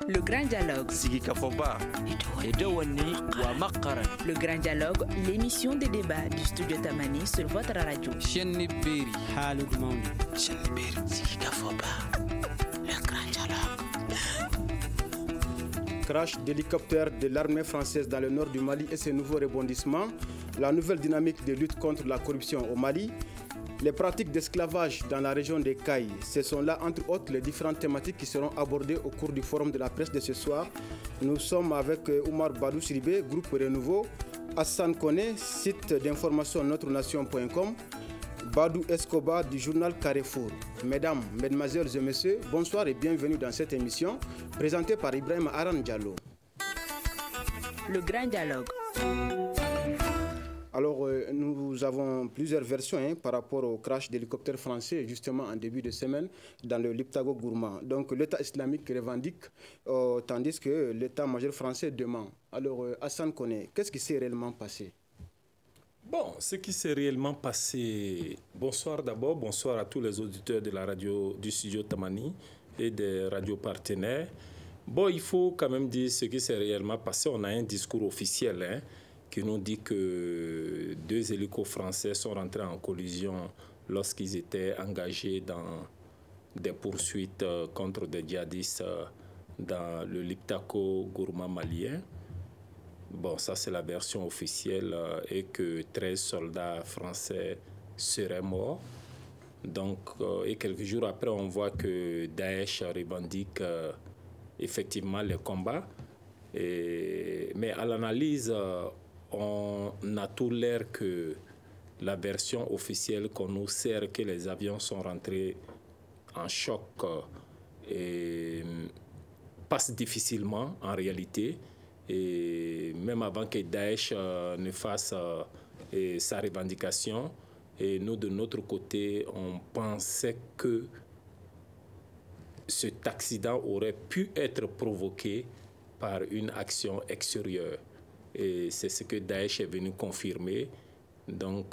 Le Grand Dialogue. Sigi Kafoba. Edouani Wamakaran. Le Grand Dialogue, l'émission de débat du studio Tamani sur votre radio. Chenni Beri. Halud Maouni. Chenni Beri. Sigi Kafoba. Le Grand Dialogue. Crash d'hélicoptère de l'armée française dans le nord du Mali et ses nouveaux rebondissements, la nouvelle dynamique de lutte contre la corruption au Mali, les pratiques d'esclavage dans la région des Cailles. Ce sont là, entre autres, les différentes thématiques qui seront abordées au cours du forum de la presse de ce soir. Nous sommes avec Oumar Badou Siribé, groupe Renouveau, Hassan Kone, site d'information notrenation.com, Badou Escobar du journal Carrefour. Mesdames, Mesdemoiselles et Messieurs, bonsoir et bienvenue dans cette émission présentée par Ibrahim Aran Diallo. Le Grand Dialogue. Alors, nous avons plusieurs versions par rapport au crash d'hélicoptère français, justement en début de semaine, dans le Liptako Gourma. Donc, l'État islamique revendique, tandis que l'État-major français demande. Alors, Hassan Kone, qu'est-ce qui s'est réellement passé? Bon, ce qui s'est réellement passé, bonsoir d'abord, bonsoir à tous les auditeurs de la radio du studio Tamani et des radios partenaires. Bon, il faut quand même dire ce qui s'est réellement passé. On a un discours officiel qui nous dit que 2 hélicos français sont rentrés en collision lorsqu'ils étaient engagés dans des poursuites contre des djihadistes dans le Liptako Gourma malien. Bon, ça c'est la version officielle et que 13 soldats français seraient morts. Donc, et quelques jours après, on voit que Daesh revendique effectivement les combats. Mais à l'analyse, on a tout l'air que la version officielle qu'on nous sert, que les avions sont rentrés en choc et passe difficilement en réalité. Et même avant que Daesh ne fasse sa revendication, et nous de notre côté, on pensait que cet accident aurait pu être provoqué par une action extérieure. Et c'est ce que Daesh est venu confirmer. Donc,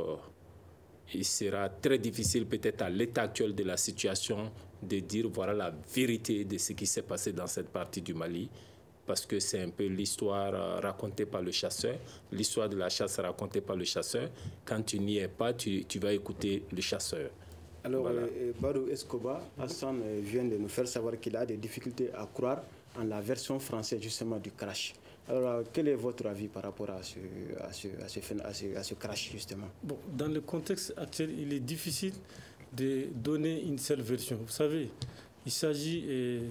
il sera très difficile peut-être à l'état actuel de la situation de dire voilà la vérité de ce qui s'est passé dans cette partie du Mali. Parce que c'est un peu l'histoire racontée par le chasseur, l'histoire de la chasse racontée par le chasseur. Quand tu n'y es pas, tu vas écouter le chasseur. Alors, voilà. Badou Escobar, Hassan vient de nous faire savoir qu'il a des difficultés à croire en la version française justement du crash. Alors, quel est votre avis par rapport à ce crash justement? Bon, dans le contexte actuel, il est difficile de donner une seule version. Vous savez, il s'agit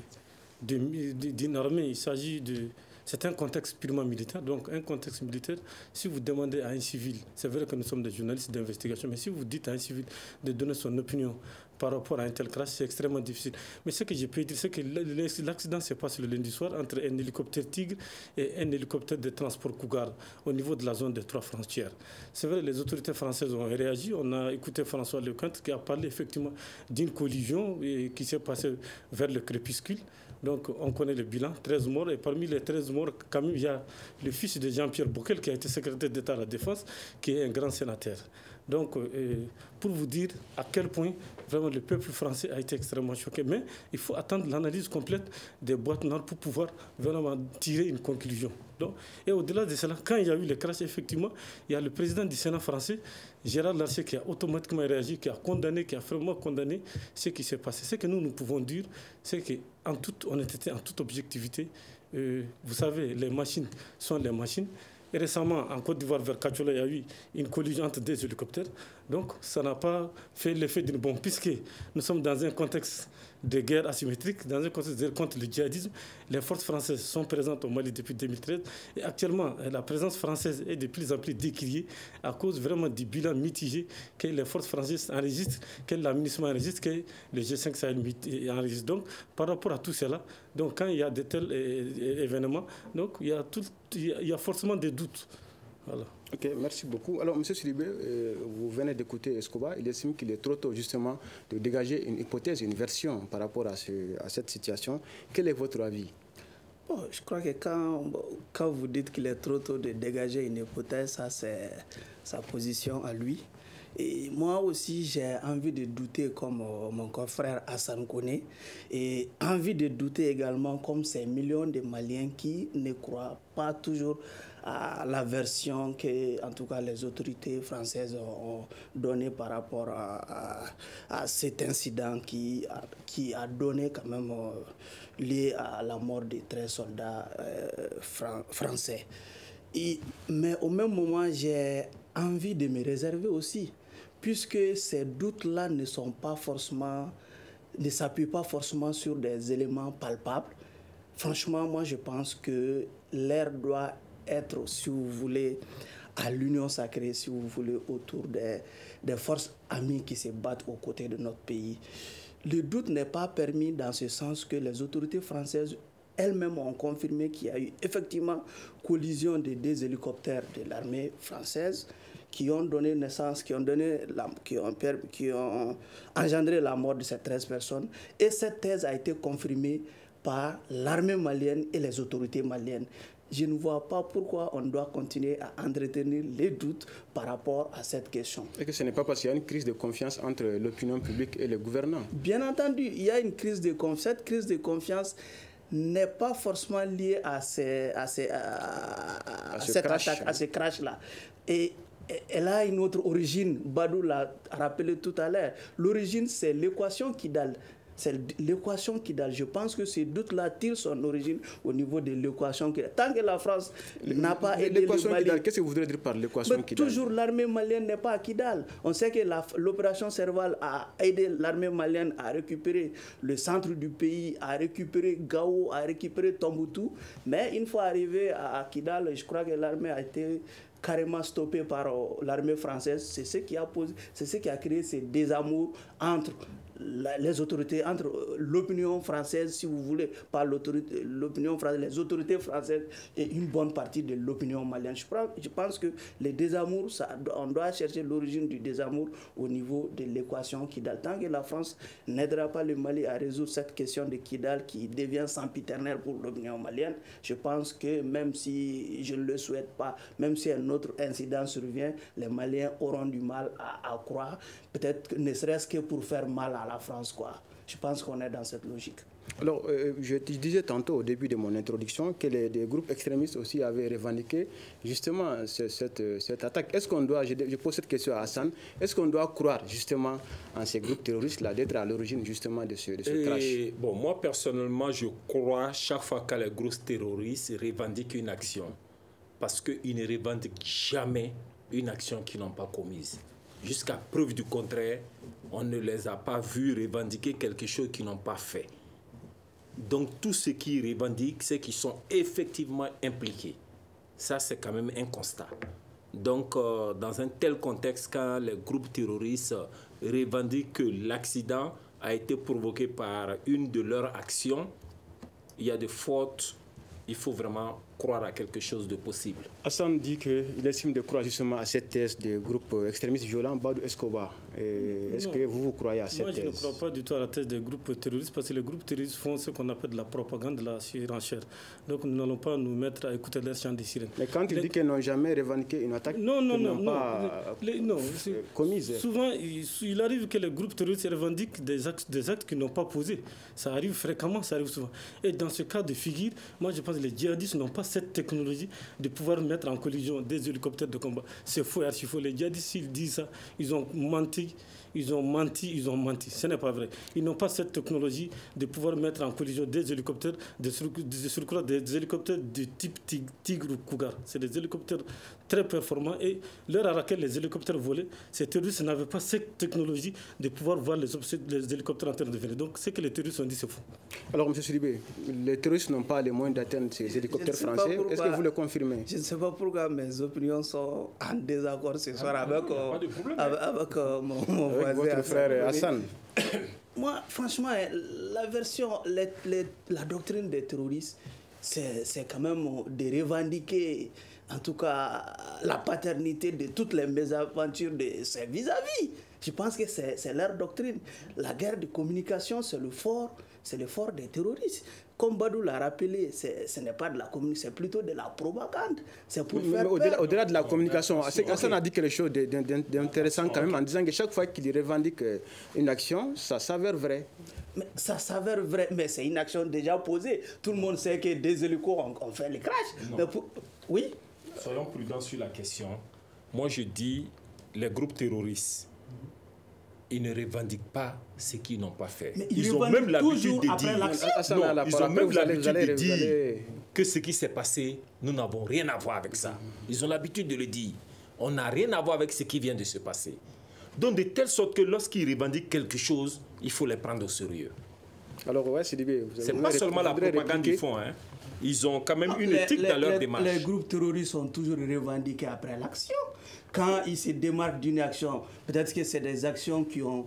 d'une armée, il s'agit de... C'est un contexte purement militaire. Donc, un contexte militaire, si vous demandez à un civil, c'est vrai que nous sommes des journalistes d'investigation, mais si vous dites à un civil de donner son opinion par rapport à un tel crash, c'est extrêmement difficile. Mais ce que je peux dire, c'est que l'accident se passe le lundi soir entre un hélicoptère Tigre et un hélicoptère de transport Cougar au niveau de la zone des 3 frontières. C'est vrai, les autorités françaises ont réagi. On a écouté François Leconte qui a parlé effectivement d'une collision qui s'est passée vers le crépuscule. Donc, on connaît le bilan, 13 morts. Et parmi les 13 morts, quand même, il y a le fils de Jean-Pierre Bockel, qui a été secrétaire d'État à la Défense, qui est un grand sénateur. Donc, pour vous dire à quel point, vraiment, le peuple français a été extrêmement choqué. Mais il faut attendre l'analyse complète des boîtes noires pour pouvoir vraiment tirer une conclusion. Donc, et au-delà de cela, quand il y a eu le crash, effectivement, il y a le président du Sénat français, Gérard Larcher, qui a automatiquement réagi, qui a condamné, qui a vraiment condamné ce qui s'est passé. Ce que nous pouvons dire, c'est qu'en toute honnêteté, en toute objectivité, vous savez, les machines sont les machines. Et récemment, en Côte d'Ivoire, vers Kachola, il y a eu une collision entre 2 hélicoptères. Donc, ça n'a pas fait l'effet d'une bombe, puisque nous sommes dans un contexte de guerre asymétrique, dans un contexte de guerre contre le djihadisme. Les forces françaises sont présentes au Mali depuis 2013. Et actuellement, la présence française est de plus en plus décriée à cause vraiment du bilan mitigé que les forces françaises enregistrent, que l'administration enregistre, que le G5 Sahel enregistre. Donc, par rapport à tout cela, donc, quand il y a de tels événements, donc, il y a forcément des doutes. Voilà. Ok, merci beaucoup. Alors, M. Siribé, vous venez d'écouter Escobar. Il estime qu'il est trop tôt, justement, de dégager une hypothèse, une version par rapport à cette situation. Quel est votre avis? Bon, je crois que quand vous dites qu'il est trop tôt de dégager une hypothèse, ça, c'est sa position à lui. Et moi aussi, j'ai envie de douter comme mon confrère Hassan Koné, et envie de douter également comme ces millions de Maliens qui ne croient pas toujours à la version que, en tout cas, les autorités françaises ont donnée par rapport à cet incident qui a donné quand même lié à la mort de 13 soldats français. Mais au même moment, j'ai envie de me réserver aussi, puisque ces doutes-là ne s'appuient pas forcément sur des éléments palpables. Franchement, moi, je pense que l'air doit être, si vous voulez, à l'union sacrée, si vous voulez, autour des forces amies qui se battent aux côtés de notre pays. Le doute n'est pas permis dans ce sens que les autorités françaises elles-mêmes ont confirmé qu'il y a eu effectivement collision de 2 hélicoptères de l'armée française qui ont donné naissance, qui ont engendré la mort de ces 13 personnes. Et cette thèse a été confirmée par l'armée malienne et les autorités maliennes. Je ne vois pas pourquoi on doit continuer à entretenir les doutes par rapport à cette question. Et que ce n'est pas parce qu'il y a une crise de confiance entre l'opinion publique et les gouvernants? Bien entendu, il y a une crise de confiance. Cette crise de confiance n'est pas forcément liée à cette attaque, à ce crash-là. Et elle a une autre origine. Badou l'a rappelé tout à l'heure. L'origine, c'est l'équation Kidal. C'est l'équation Kidal. Je pense que ce doute-là tire son origine au niveau de l'équation Kidal. Tant que la France n'a pas aidé le Mali... Qu'est-ce que vous voudrez dire par l'équation Kidal? Toujours l'armée malienne n'est pas à Kidal. On sait que l'opération Serval a aidé l'armée malienne à récupérer le centre du pays, à récupérer Gao, à récupérer Tombouctou. Mais une fois arrivé à Kidal, je crois que l'armée a été carrément stoppée par l'armée française. C'est ce qui a créé ce désamour entre les autorités, entre l'opinion française, si vous voulez, pas l'opinion française, les autorités françaises et une bonne partie de l'opinion malienne. Je pense que les désamours, on doit chercher l'origine du désamour au niveau de l'équation Kidal. Tant que la France n'aidera pas le Mali à résoudre cette question de Kidal qui devient sempiternelle pour l'opinion malienne, je pense que même si je ne le souhaite pas, même si un autre incident survient, les Maliens auront du mal à croire, peut-être ne serait-ce que pour faire mal à la France, quoi. Je pense qu'on est dans cette logique. Alors, je disais tantôt au début de mon introduction que des groupes extrémistes aussi avaient revendiqué justement cette attaque. Est-ce qu'on doit, je pose cette question à Hassan, est-ce qu'on doit croire justement en ces groupes terroristes-là d'être à l'origine justement de ce crash? Bon, moi personnellement, je crois chaque fois que les groupes terroristes revendiquent une action, parce qu'ils ne revendiquent jamais une action qu'ils n'ont pas commise. Jusqu'à preuve du contraire, on ne les a pas vus revendiquer quelque chose qu'ils n'ont pas fait. Donc tout ce qu'ils revendiquent, c'est qu'ils sont effectivement impliqués. Ça, c'est quand même un constat. Donc dans un tel contexte, quand les groupes terroristes revendiquent que l'accident a été provoqué par une de leurs actions, il y a des fautes. Il faut vraiment croire à quelque chose de possible. Hassan dit qu'il estime de croire justement à cette thèse des groupes extrémistes violents, Badou Escobar. Est-ce que vous croyez à cette thèse? Moi, je ne crois pas du tout à la thèse des groupes terroristes, parce que les groupes terroristes font ce qu'on appelle de la propagande, de la surenchère. Donc nous n'allons pas nous mettre à écouter leur chant des sirènes. Mais quand il dit qu'ils n'ont jamais revendiqué une attaque, commise. Souvent, il arrive que les groupes terroristes revendiquent des actes qu'ils n'ont pas posés. Ça arrive fréquemment, ça arrive souvent. Et dans ce cas de figure, moi je pense que les djihadistes n'ont pas cette technologie de pouvoir mettre en collision des hélicoptères de combat. C'est faux et archi faux. Les djihadistes, s'ils disent ça, ils ont menti. Ils ont menti. Ce n'est pas vrai. Ils n'ont pas cette technologie de pouvoir mettre en collision des hélicoptères, des hélicoptères de type Tigre ou Cougar. C'est des hélicoptères très performants et l'heure à laquelle les hélicoptères volaient, ces terroristes n'avaient pas cette technologie de pouvoir voir les hélicoptères en train de venir. Donc, ce que les terroristes ont dit, c'est faux. Alors, M. Sidibé, les terroristes n'ont pas les moyens d'atteindre ces hélicoptères français. Est-ce que vous le confirmez? Je ne sais pas pourquoi mes opinions sont en désaccord ce soir avec mon votre frère Hassan. Moi, franchement, la doctrine des terroristes, c'est quand même de revendiquer, en tout cas, la paternité de toutes les mésaventures de ses vis-à-vis. Je pense que c'est leur doctrine. La guerre de communication, c'est le fort c'est l'effort des terroristes. Comme Badou l'a rappelé, ce n'est pas de la communication, c'est plutôt de la propagande. C'est pour faire peur. Au-delà de la communication, Hassan a dit quelque chose d'intéressant quand même en disant que chaque fois qu'il revendique une action, ça s'avère vrai. Mais ça s'avère vrai, mais c'est une action déjà posée. Tout le monde sait que des hélicos ont fait les crashs. Oui. Soyons prudents sur la question. Moi, je dis, les groupes terroristes, ils ne revendiquent pas ce qu'ils n'ont pas fait. Mais ils ont même l'habitude de dire que ce qui s'est passé, nous n'avons rien à voir avec ça. Ils ont l'habitude de le dire. On n'a rien à voir avec ce qui vient de se passer. Donc, de telle sorte que lorsqu'ils revendiquent quelque chose, il faut les prendre au sérieux. Alors, ouais, c'est pas seulement la propagande qu'ils font. Hein. Ils ont quand même une éthique dans leur démarche. Les groupes terroristes sont toujours revendiqués après l'action. Quand ils se démarquent d'une action, peut-être que c'est des actions qui ont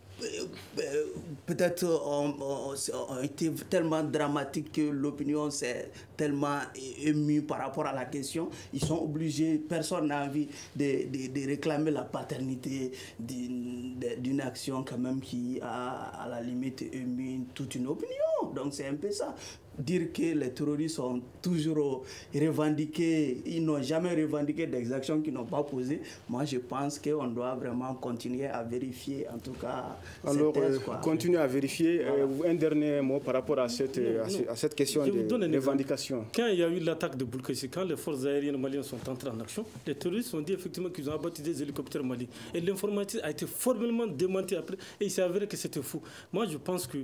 peut-être ont été tellement dramatiques que l'opinion s'est tellement émue par rapport à la question. Ils sont obligés, personne n'a envie de réclamer la paternité d'une action quand même qui a à la limite ému toute une opinion. Donc c'est un peu ça. Dire que les terroristes ont toujours revendiqué, ils n'ont jamais revendiqué des actions qu'ils n'ont pas posées. Moi, je pense qu'on doit vraiment continuer à vérifier, en tout cas, alors, continuer à vérifier. Voilà. Un dernier mot par rapport à cette question de revendication. Quand il y a eu l'attaque de Boulkessi, quand les forces aériennes maliennes sont entrées en action, les terroristes ont dit effectivement qu'ils ont abattu des hélicoptères maliens. Et l'informatique a été formellement démentie après, et il s'est avéré que c'était faux. Moi, je pense que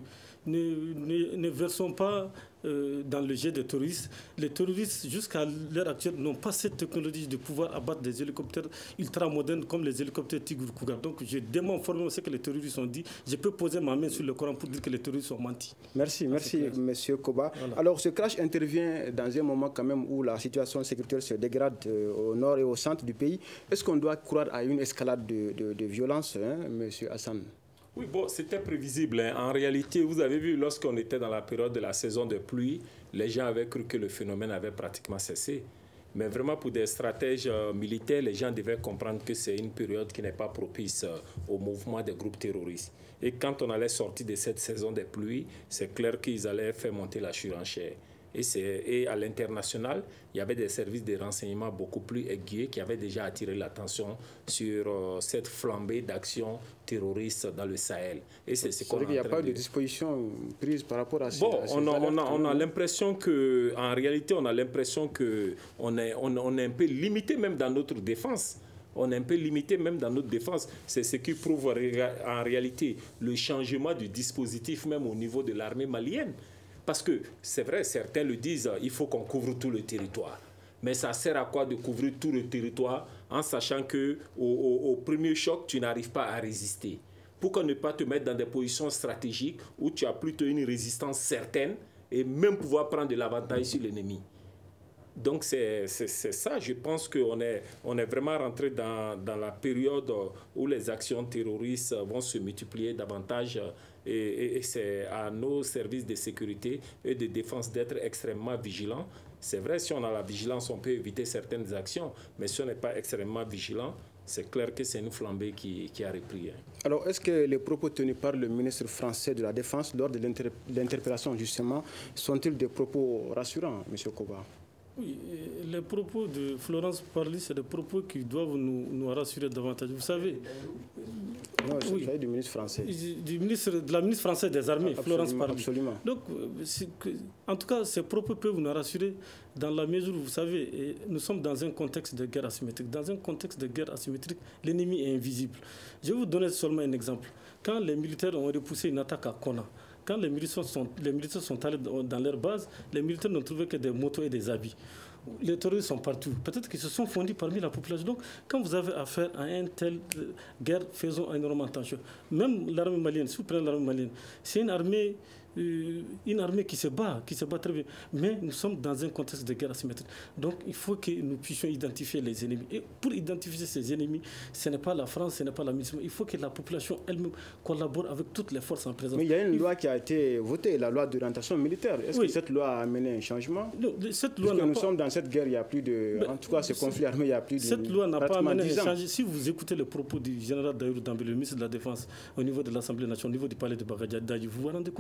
ne versons pas dans le jet des terroristes. Les terroristes, jusqu'à l'heure actuelle, n'ont pas cette technologie de pouvoir abattre des hélicoptères ultra-modernes comme les hélicoptères Tigre Cougar. Donc, je demande formellement ce que les terroristes ont dit. Je peux poser ma main sur le Coran pour dire que les terroristes ont menti. Merci, M. Koba. Voilà. Alors, ce crash intervient dans un moment quand même où la situation sécuritaire se dégrade au nord et au centre du pays. Est-ce qu'on doit croire à une escalade de violence, M. Hassan? Oui, bon, c'était prévisible. Hein. En réalité, vous avez vu, lorsqu'on était dans la période de la saison de pluie, les gens avaient cru que le phénomène avait pratiquement cessé. Mais vraiment, pour des stratèges militaires, les gens devaient comprendre que c'est une période qui n'est pas propice au mouvement des groupes terroristes. Et quand on allait sortir de cette saison des pluies, c'est clair qu'ils allaient faire monter la surenchère. Et à l'international, il y avait des services de renseignement beaucoup plus aiguës qui avaient déjà attiré l'attention sur cette flambée d'actions terroristes dans le Sahel. Et c'est ce qu'on Il n'y a pas de dispositions prises par rapport à Bon, on a l'impression que, en réalité, on a l'impression qu'on est un peu limité même dans notre défense. On est un peu limité même dans notre défense. C'est ce qui prouve en réalité le changement du dispositif même au niveau de l'armée malienne. Parce que c'est vrai, certains le disent, il faut qu'on couvre tout le territoire. Mais ça sert à quoi de couvrir tout le territoire en sachant qu'au premier choc, tu n'arrives pas à résister? Pourquoi ne pas te mettre dans des positions stratégiques où tu as plutôt une résistance certaine et même pouvoir prendre de l'avantage sur l'ennemi? Donc c'est ça, je pense qu'on est vraiment rentré dans la période où les actions terroristes vont se multiplier davantage et c'est à nos services de sécurité et de défense d'être extrêmement vigilants. C'est vrai, si on a la vigilance, on peut éviter certaines actions, mais si on n'est pas extrêmement vigilant, c'est clair que c'est une flambée qui a repris. Alors, est-ce que les propos tenus par le ministre français de la Défense lors de l'interpellation, justement, sont-ils des propos rassurants, M. Koba? Oui, les propos de Florence Parly, c'est des propos qui doivent nous rassurer davantage. Vous savez... Non, je savais du ministre français. De la ministre française des Armées, Florence Parly. Absolument. Donc, en tout cas, ces propos peuvent nous rassurer dans la mesure où, vous savez, nous sommes dans un contexte de guerre asymétrique. Dans un contexte de guerre asymétrique, l'ennemi est invisible. Je vais vous donner seulement un exemple. Quand les militaires ont repoussé une attaque à Kona, quand les militaires sont allés dans leur base, les militaires n'ont trouvé que des motos et des habits. Les terroristes sont partout. Peut-être qu'ils se sont fondus parmi la population. Donc, quand vous avez affaire à une telle guerre, faisons énormément attention. Même l'armée malienne, si vous prenez l'armée malienne, c'est une armée qui se bat très bien. Mais nous sommes dans un contexte de guerre asymétrique. Donc, il faut que nous puissions identifier les ennemis. Et pour identifier ces ennemis, ce n'est pas la France, ce n'est pas la musulmane. Il faut que la population elle-même collabore avec toutes les forces en présence. Mais il y a une loi qui a été votée, la loi d'orientation militaire. Est-ce que cette loi a amené un changement? Non, cette loi nous sommes dans cette guerre, il y a plus de... En tout cas, ce conflit armé, il y a plus de... Cette loi n'a pas amené un changement. Si vous écoutez les propos du général Daïrou Dambélé, le ministre de la Défense, au niveau de l'Assemblée nationale, au niveau du palais de Bagdad, vous vous rendez compte que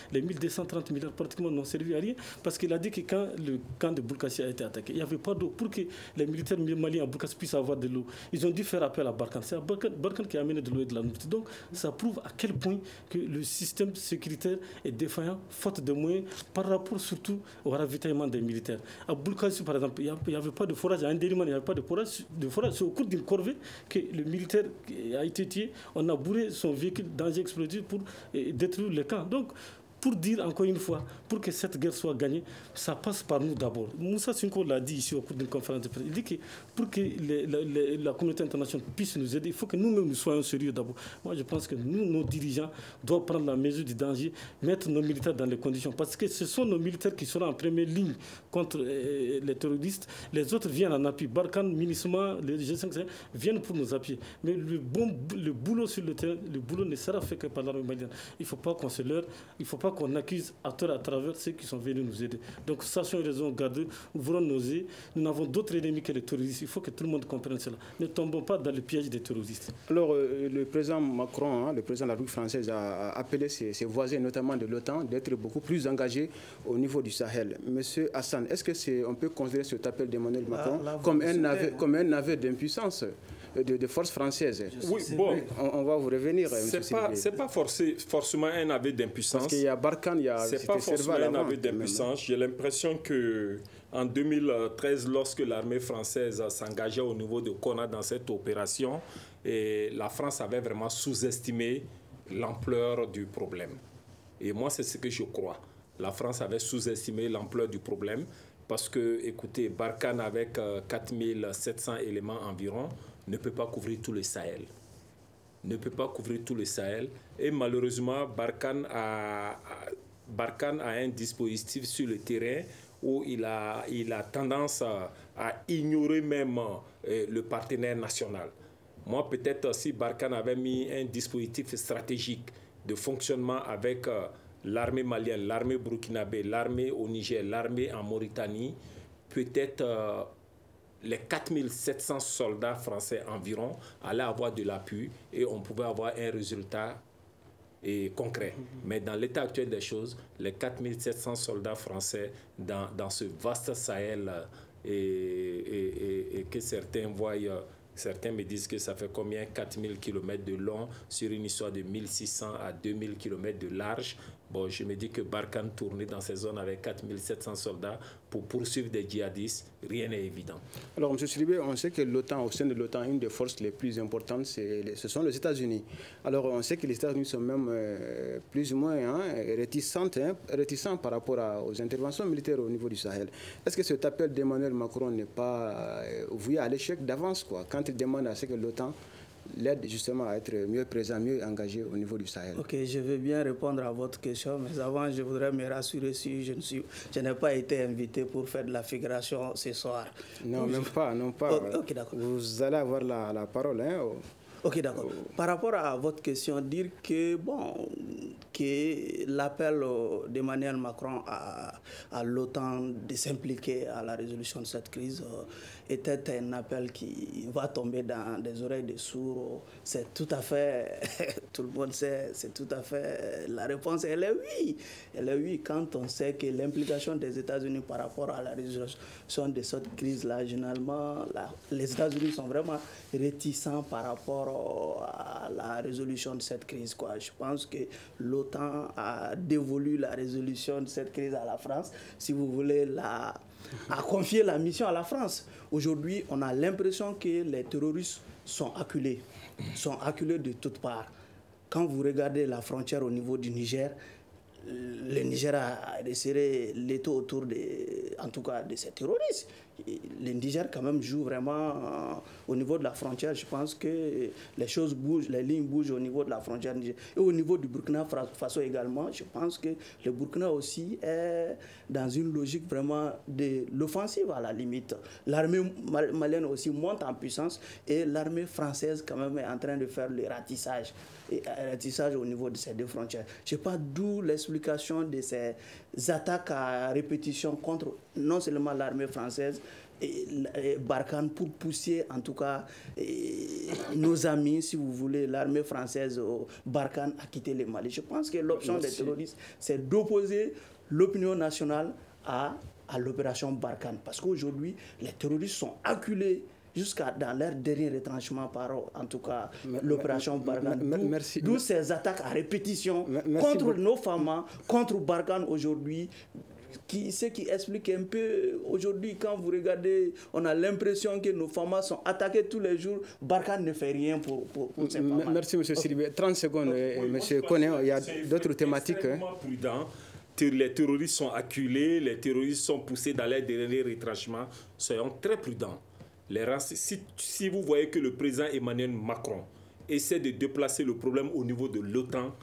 les 1230 milliards pratiquement n'ont servi à rien, parce qu'il a dit que quand le camp de Boulkassi a été attaqué, il n'y avait pas d'eau. Pour que les militaires maliens à Boulkassi puissent avoir de l'eau, ils ont dû faire appel à Barkhane. C'est Barkhane qui a amené de l'eau et de la nourriture. Donc ça prouve à quel point que le système sécuritaire est défaillant, faute de moyens, par rapport surtout au ravitaillement des militaires. À Boulkassi, par exemple, il n'y avait pas de forage. À Ndériman, il n'y avait pas de forage. C'est au cours d'une corvée que le militaire a été tué. On a bourré son véhicule danger explosif pour détruire le camp. Donc, pour dire encore une fois, pour que cette guerre soit gagnée, ça passe par nous d'abord. Moussa Sinko l'a dit ici au cours d'une conférence de presse. Il dit que pour que la communauté internationale puisse nous aider, il faut que nous-mêmes nous soyons sérieux d'abord. Moi, je pense que nous, nos dirigeants, doivent prendre la mesure du danger, mettre nos militaires dans les conditions. Parce que ce sont nos militaires qui seront en première ligne contre les terroristes. Les autres viennent en appui. Barkhane, MINUSMA, les G5 viennent pour nous appuyer. Mais le boulot sur le terrain, le boulot ne sera fait que par l'armée malienne. Il ne faut pas qu'on se leurre, il ne faut pas qu'on accuse à tort à travers ceux qui sont venus nous aider. Donc, sachons raison garder, ouvrons nos yeux. Nous n'avons d'autres ennemis que les terroristes. Il faut que tout le monde comprenne cela. Ne tombons pas dans le piège des terroristes. Alors, le président Macron, le président de la République française, a appelé ses voisins, notamment de l'OTAN, d'être beaucoup plus engagés au niveau du Sahel. Monsieur Hassan, est-ce qu'on peut considérer cet appel d'Emmanuel Macron comme un aveu d'impuissance de force française? Oui, bon, on va vous revenir. C'est pas forcément un aveu d'impuissance. Parce qu'il y a Barkhane, il y a... C'est pas forcément un aveu d'impuissance. J'ai l'impression qu'en 2013, lorsque l'armée française s'engageait au niveau de Konna dans cette opération, la France avait vraiment sous-estimé l'ampleur du problème. Et moi, c'est ce que je crois. La France avait sous-estimé l'ampleur du problème parce que, écoutez, Barkhane avec 4700 éléments environ ne peut pas couvrir tout le Sahel. Ne peut pas couvrir tout le Sahel. Et malheureusement, Barkhane a un dispositif sur le terrain où il a tendance à ignorer même le partenaire national. Moi, peut-être si Barkhane avait mis un dispositif stratégique de fonctionnement avec l'armée malienne, l'armée burkinabé, l'armée au Niger, l'armée en Mauritanie, peut-être les 4700 soldats français environ allaient avoir de l'appui et on pouvait avoir un résultat concret. Mais dans l'état actuel des choses, les 4700 soldats français dans ce vaste Sahel et que certains voient... Certains me disent que ça fait combien? 4000 km de long sur une histoire de 1600 à 2000 km de large. Bon, je me dis que Barkhane tourner dans ces zones avec 4700 soldats pour poursuivre des djihadistes, rien n'est évident. Alors, M. Sidibé, on sait que l'OTAN, au sein de l'OTAN, une des forces les plus importantes, ce sont les États-Unis. Alors, on sait que les États-Unis sont même plus ou moins réticents par rapport aux interventions militaires au niveau du Sahel. Est-ce que cet appel d'Emmanuel Macron n'est pas voué à l'échec d'avance, quoi, quand il demande à ce que l'OTAN l'aide justement à être mieux présent, mieux engagé au niveau du Sahel? Ok, je veux bien répondre à votre question, mais avant, je voudrais me rassurer si je n'ai pas été invité pour faire de la figuration ce soir. Non, même pas, non pas. Ok, d'accord. Vous allez avoir la parole, hein. Ok, d'accord. Par rapport à votre question, dire que, que l'appel d'Emmanuel Macron à l'OTAN de s'impliquer à la résolution de cette crise était un appel qui va tomber dans des oreilles de sourds. C'est tout à fait, tout le monde sait, c'est tout à fait, la réponse, elle est oui. Elle est oui quand on sait que l'implication des États-Unis par rapport à la résolution de cette crise-là, généralement, les États-Unis sont vraiment réticents par rapport à la résolution de cette crise, quoi. Je pense que l'OTAN a dévolu la résolution de cette crise à la France. Si vous voulez, a confié la mission à la France. Aujourd'hui, on a l'impression que les terroristes sont acculés de toutes parts. Quand vous regardez la frontière au niveau du Niger, le Niger a resserré l'étau autour de ces terroristes. Le Niger quand même joue vraiment au niveau de la frontière. Je pense que les choses bougent, les lignes bougent au niveau de la frontière Niger. Et au niveau du Burkina Faso également, je pense que le Burkina aussi est dans une logique vraiment de l'offensive à la limite. L'armée malienne aussi monte en puissance et l'armée française quand même est en train de faire le ratissage au niveau de ces deux frontières. Je ne sais pas d'où l'explication de ces attaques à répétition contre non seulement l'armée française Barkhane pour pousser en tout cas nos amis, si vous voulez, l'armée française Barkhane à quitter le Mali. Je pense que l'option des terroristes, c'est d'opposer l'opinion nationale à l'opération Barkhane. Parce qu'aujourd'hui, les terroristes sont acculés jusqu'à dans leur dernier retranchement par, en tout cas, l'opération Barkhane. D'où ces attaques à répétition contre nos femmes, contre Barkhane aujourd'hui. Ce qui explique un peu, aujourd'hui, quand vous regardez, on a l'impression que nos femmes sont attaquées tous les jours. Barkhane ne fait rien pour ces femmes. Merci, M. Sidibé. 30 secondes, M. Koné, il y a d'autres thématiques. C'est extrêmement prudent. Les terroristes sont acculés, les terroristes sont poussés dans leur dernier retranchement. Soyons très prudents. Si vous voyez que le président Emmanuel Macron essaie de déplacer le problème au niveau de l'OTAN,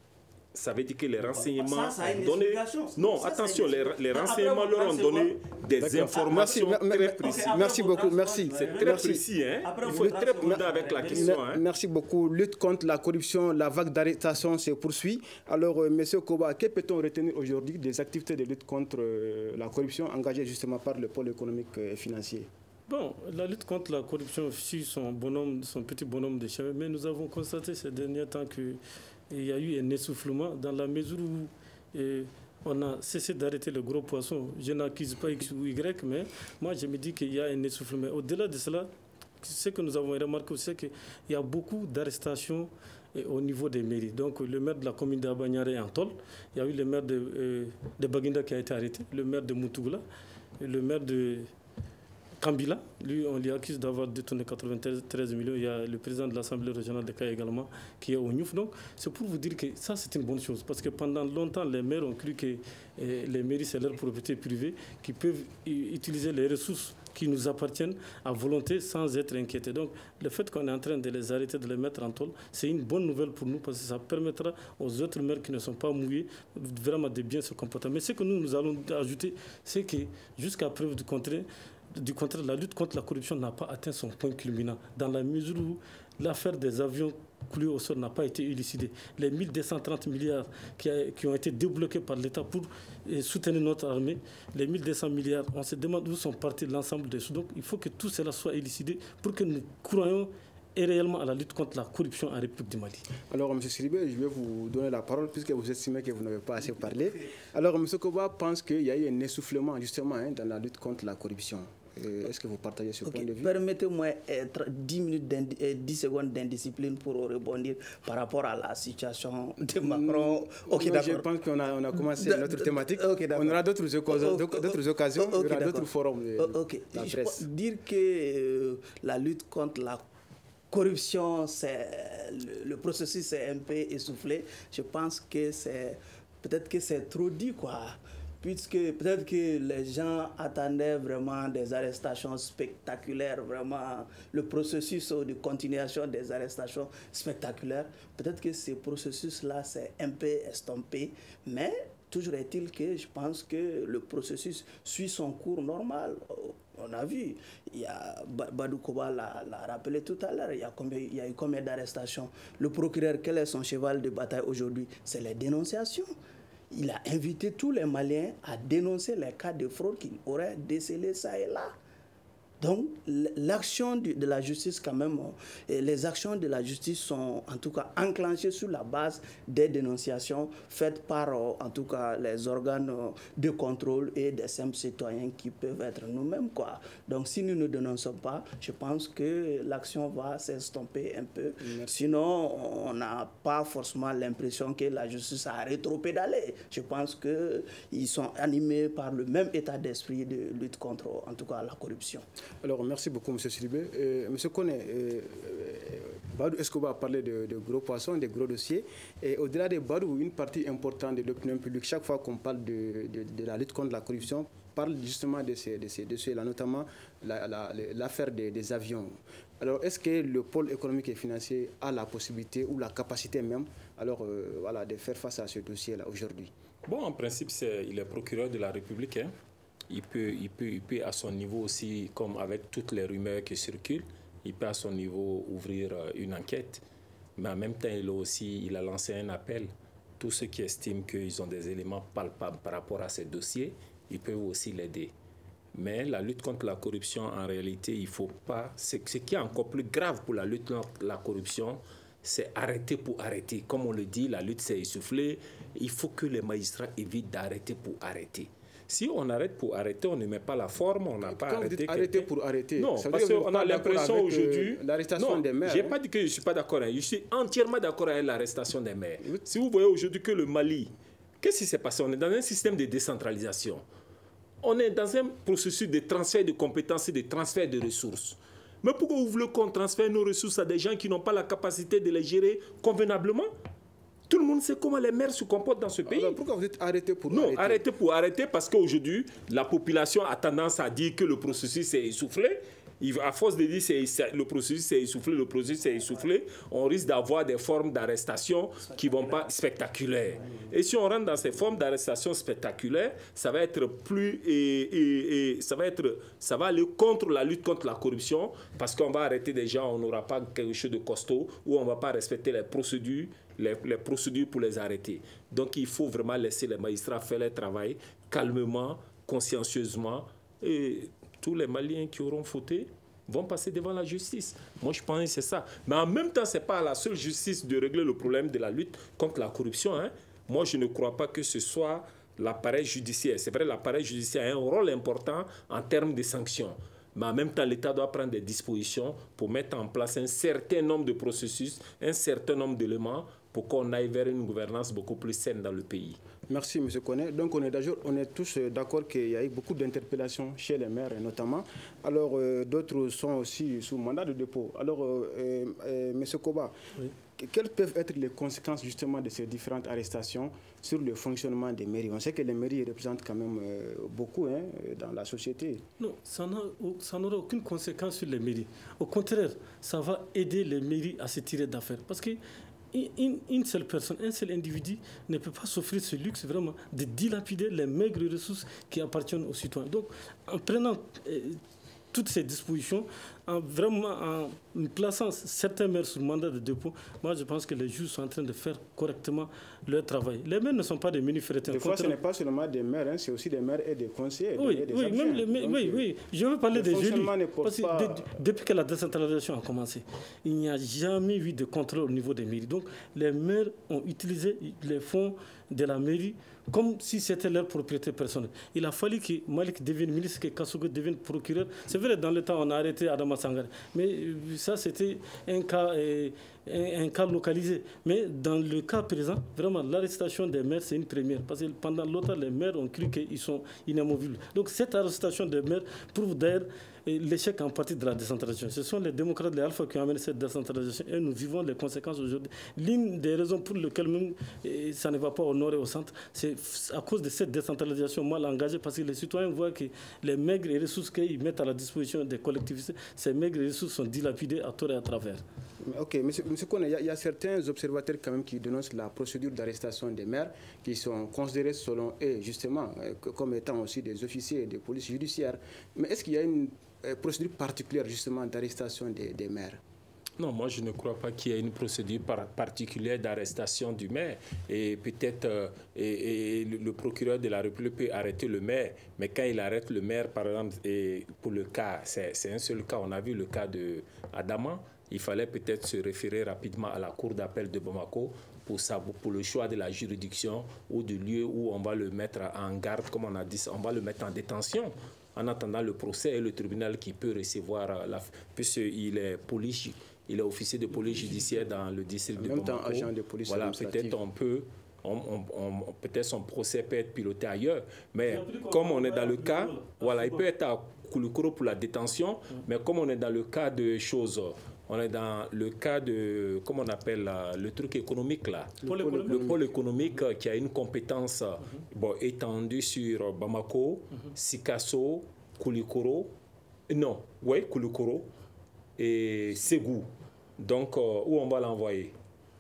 ça veut dire que les renseignements ont donné... Non, attention, les renseignements leur ont donné des informations très précises. Merci beaucoup, merci. C'est très précis, hein. Il faut être très prudent avec la question. Merci beaucoup. Lutte contre la corruption, la vague d'arrestation se poursuit. Alors, M. Koba, que peut-on retenir aujourd'hui des activités de lutte contre la corruption engagées justement par le pôle économique et financier? Bon, la lutte contre la corruption suit son petit bonhomme de chemin, mais nous avons constaté ces derniers temps qu'il y a eu un essoufflement dans la mesure où on a cessé d'arrêter le gros poisson. Je n'accuse pas X ou Y, mais moi je me dis qu'il y a un essoufflement. Au-delà de cela, ce que nous avons remarqué, c'est qu'il y a beaucoup d'arrestations au niveau des mairies. Donc le maire de la commune d'Abanyare est en tôle. Il y a eu le maire de Baginda qui a été arrêté, le maire de Moutougla, le maire de Kambila, lui, on lui accuse d'avoir détourné 93 millions. Il y a le président de l'Assemblée régionale de Kaye également qui est au Niouf. Donc, c'est pour vous dire que ça, c'est une bonne chose. Parce que pendant longtemps, les maires ont cru que les mairies, c'est leur propriété privée, qui peuvent utiliser les ressources qui nous appartiennent à volonté sans être inquiétés. Donc, le fait qu'on est en train de les arrêter, de les mettre en tôle, c'est une bonne nouvelle pour nous parce que ça permettra aux autres maires qui ne sont pas mouillés vraiment de bien se comporter. Mais ce que nous allons ajouter, c'est que jusqu'à preuve du contraire, la lutte contre la corruption n'a pas atteint son point culminant, dans la mesure où l'affaire des avions coulés au sol n'a pas été élucidée. Les 1230 milliards qui ont été débloqués par l'État pour soutenir notre armée, les 1200 milliards, on se demande où sont partis l'ensemble des sous. Donc il faut que tout cela soit élucidé pour que nous croyions réellement à la lutte contre la corruption en République du Mali. Alors, M. Sidibé, je vais vous donner la parole puisque vous estimez que vous n'avez pas assez parlé. Alors, M. Koba pense qu'il y a eu un essoufflement justement dans la lutte contre la corruption. Est-ce que vous partagez ce point de vue? Permettez-moi 10 secondes d'indiscipline pour rebondir par rapport à la situation de Macron. Je pense qu'on a commencé notre thématique. On aura d'autres occasions, il y aura d'autres forums de la presse. Dire que la lutte contre la corruption, le processus est un peu essoufflé. Je pense que peut-être que c'est trop dit, quoi. Puisque peut-être que les gens attendaient vraiment des arrestations spectaculaires, vraiment le processus de continuation des arrestations spectaculaires. Peut-être que ce processus-là, c'est un peu estompé, mais toujours est-il que je pense que le processus suit son cours normal. On a vu, il y a Badou Koba l'a rappelé tout à l'heure, il y a eu combien d'arrestations? Le procureur, quel est son cheval de bataille aujourd'hui? C'est les dénonciations. Il a invité tous les Maliens à dénoncer les cas de fraude qu'il aurait décelés ça et là. Donc, l'action de la justice, quand même, les actions de la justice sont en tout cas enclenchées sur la base des dénonciations faites par, en tout cas, les organes de contrôle et des simples citoyens qui peuvent être nous-mêmes, quoi. Donc, si nous ne dénonçons pas, je pense que l'action va s'estomper un peu. Merci. Sinon, on n'a pas forcément l'impression que la justice a rétropédalé. Je pense qu'ils sont animés par le même état d'esprit de lutte contre, en tout cas, la corruption. Alors, merci beaucoup, M. Sidibé. M. Koné, Badou Escobar a parlé de gros poissons, de gros dossiers. Et au-delà de Badou, une partie importante de l'opinion publique, chaque fois qu'on parle de la lutte contre la corruption, parle justement de ces dossiers-là, notamment l'affaire des avions. Alors, est-ce que le pôle économique et financier a la possibilité ou la capacité même de faire face à ce dossier-là aujourd'hui? Bon, en principe, il est procureur de la République, hein. Il peut à son niveau aussi, comme avec toutes les rumeurs qui circulent, il peut à son niveau ouvrir une enquête. Mais en même temps, il a lancé un appel. Tous ceux qui estiment qu'ils ont des éléments palpables par rapport à ces dossiers, ils peuvent aussi l'aider. Mais la lutte contre la corruption, en réalité, il ne faut pas... Ce qui est encore plus grave pour la lutte contre la corruption, c'est arrêter pour arrêter. Comme on le dit, la lutte s'est essoufflée. Il faut que les magistrats évitent d'arrêter pour arrêter. Si on arrête pour arrêter, on ne met pas la forme, on n'a pas Quand arrêté. Vous dites arrêter pour arrêter. Non, parce qu'on a l'impression aujourd'hui... L'arrestation des maires. Je n'ai pas dit que je ne suis pas d'accord. Je suis entièrement d'accord avec l'arrestation des maires. Si vous voyez aujourd'hui que le Mali, qu'est-ce qui s'est passé? On est dans un système de décentralisation. On est dans un processus de transfert de compétences et de transfert de ressources. Mais pourquoi vous voulez qu'on transfère nos ressources à des gens qui n'ont pas la capacité de les gérer convenablement? Tout le monde sait comment les maires se comportent dans ce pays. Alors pourquoi vous dites arrêter pour arrêter? Non, arrêter pour arrêter parce qu'aujourd'hui, la population a tendance à dire que le processus s'est essoufflé. À force de dire que le processus s'est essoufflé, on risque d'avoir des formes d'arrestation qui ne vont pas spectaculaires. Et si on rentre dans ces formes d'arrestation spectaculaires, ça va être plus ça va aller contre la lutte contre la corruption parce qu'on va arrêter des gens, on n'aura pas quelque chose de costaud ou on ne va pas respecter les procédures. Les procédures pour les arrêter. Donc il faut vraiment laisser les magistrats faire leur travail calmement, consciencieusement, et tous les Maliens qui auront fauté vont passer devant la justice. Moi, je pense que c'est ça. Mais en même temps, ce n'est pas la seule justice de régler le problème de la lutte contre la corruption. Moi, je ne crois pas que ce soit l'appareil judiciaire. C'est vrai, l'appareil judiciaire a un rôle important en termes de sanctions. Mais en même temps, l'État doit prendre des dispositions pour mettre en place un certain nombre de processus, un certain nombre d'éléments pour qu'on aille vers une gouvernance beaucoup plus saine dans le pays. Merci, M. Koné. Donc, on est tous d'accord qu'il y a eu beaucoup d'interpellations chez les maires, notamment. Alors, d'autres sont aussi sous mandat de dépôt. Alors, M. Koba, oui. Quelles peuvent être les conséquences justement de ces différentes arrestations sur le fonctionnement des mairies? On sait que les mairies représentent quand même beaucoup dans la société. Non, ça n'aura aucune conséquence sur les mairies. Au contraire, ça va aider les mairies à se tirer d'affaire. Parce que une seule personne, un seul individu ne peut pas s'offrir ce luxe vraiment de dilapider les maigres ressources qui appartiennent aux citoyens. Donc, en prenant toutes ces dispositions, en plaçant certains maires sous mandat de dépôt, moi je pense que les juges sont en train de faire correctement leur travail. Les maires ne sont pas des mini-féretins. Des fois, ce n'est pas seulement des maires, c'est aussi des maires et des conseillers. Oui, je veux parler des élus. Parce que depuis que la décentralisation a commencé, il n'y a jamais eu de contrôle au niveau des mairies. Donc, les maires ont utilisé les fonds de la mairie comme si c'était leur propriété personnelle. Il a fallu que Malik devienne ministre, que Kassougo devienne procureur. C'est vrai, dans le temps, on a arrêté Adama Sangare. Mais ça, c'était un cas localisé. Mais dans le cas présent, vraiment, l'arrestation des maires, c'est une première. Parce que pendant longtemps, les maires ont cru qu'ils sont inamovibles. Donc, cette arrestation des maires prouve d'ailleurs l'échec en partie de la décentralisation. Ce sont les démocrates, les alphas qui ont amené cette décentralisation et nous vivons les conséquences aujourd'hui. L'une des raisons pour lesquelles même ça ne va pas au nord et au centre, c'est à cause de cette décentralisation mal engagée parce que les citoyens voient que les maigres ressources qu'ils mettent à la disposition des collectivités, ces maigres ressources sont dilapidées à tort et à travers. Ok, monsieur Koné, il y a certains observateurs quand même qui dénoncent la procédure d'arrestation des maires qui sont considérés selon eux justement comme étant aussi des officiers de police judiciaire. Mais est-ce qu'il y a une procédure particulière justement d'arrestation des maires? Non, moi je ne crois pas qu'il y ait une procédure particulière d'arrestation du maire. Et peut-être le procureur de la République peut arrêter le maire, mais quand il arrête le maire, par exemple, et pour le cas, c'est un seul cas, on a vu le cas d'Adama, il fallait peut-être se référer rapidement à la cour d'appel de Bamako pour le choix de la juridiction ou du lieu où on va le mettre en garde, comme on a dit, on va le mettre en détention. En attendant le procès et le tribunal qui peut recevoir, puisqu'il est police, il est officier de police judiciaire dans le district de Bamako. En même temps, agent de police administrative. Peut-être peut-être son procès peut être piloté ailleurs. Mais comme on est dans le cas, voilà, il peut être à Koulikoro pour la détention, mais comme on est dans le cas de choses, on est dans le cas de, comment on appelle le truc économique là, le pôle économique qui a une compétence étendue sur Bamako, Sikasso, Koulikoro, Koulikoro et Ségou. Donc, où on va l'envoyer?